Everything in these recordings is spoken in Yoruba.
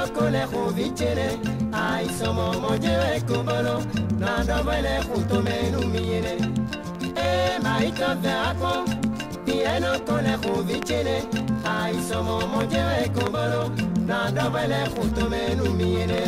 no kole khuvichele ai somo mojewe kubolo na dobele khutomenu miene e maito veako pieno kole khuvichele ai somo mojewe kubolo na dobele khutomenu miene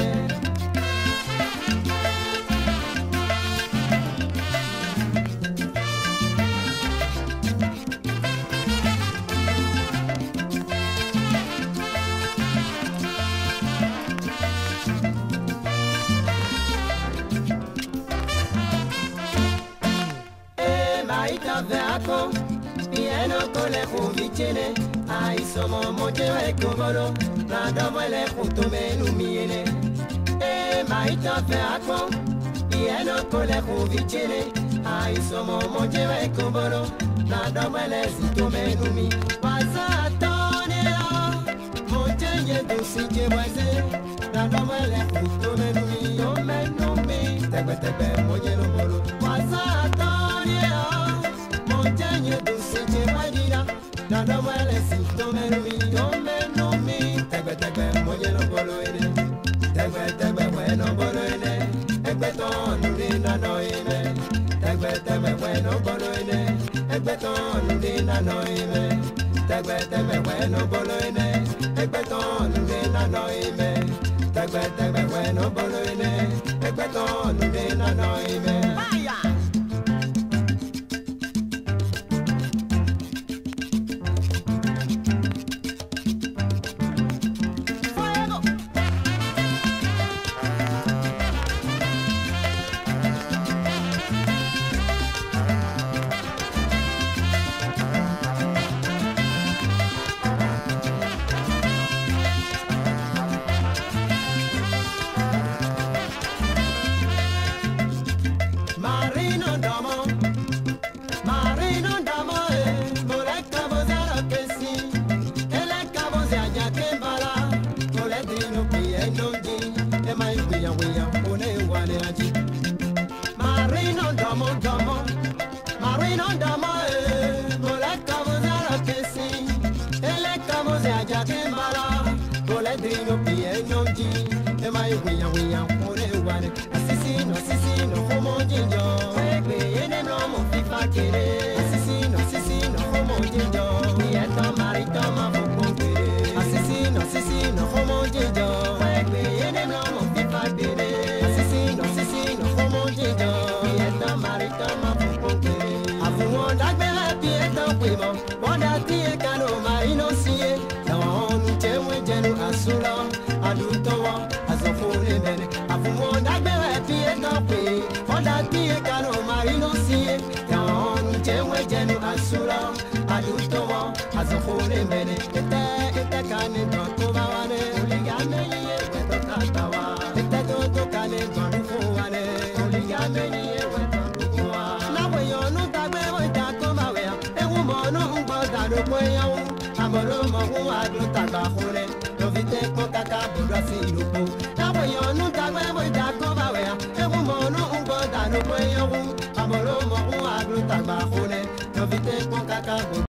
veako pieno kole khuvichele ai somo mojewe kubolo na dobele khutomenu miene e maito veako pieno kole khuvichele ai somo mojewe kubolo na dobele khutomenu mi wazatonela mojenye dusije bwaze na dobele khutomenu mi omenu mi tebe tebe mojelo bolo wazatonela mojenye dusije bwajira na dobele khutomenu mi omenu mi tebe tebe mojelo bolo ene tebe tebe bueno bolo ene egbeton ni na noime tebe tebe bueno bolo ene egbeton ni na noime tebe tebe bueno bolo ene egbeton ni na noime tebe tebe bueno bolo ene egbeton ni na noime Asesino, asesino, como jinjo. Ene no mo fifa kere. Asesino, asesino, como jinjo. Nieto marito ma fuko kere. Asesino, asesino, como jinjo. Ene no mo fifa kere. Asesino, asesino, como jinjo. Nieto marito ma fuko kere. Afumo dagbela pieto kwimo. Wanda tie kano marino siye. Tawon temwe jenu asula. Adutowa azofune mene. Afumo dagbela pieto kwe. Wanda tie kano marino siye. Tawon temwe jenu asula. Adutowa azofune mene. Ete kane tontoba wane. Uligame ye weto katawa. Ete tonto kane tonto wane. Uligame ye weto kuwa. Nawe yonu dagbe weta koma wea. Ewu monu mbo dado kweyawu. Amoro mohu adu tagba khune. Lovite ko kaka budwa si lupo. Nawe yonu dagbe weta koma wea. Ewu monu mbo dado kweyawu. Amoro mohu adu tagba khune. Lovite ko kaka budwa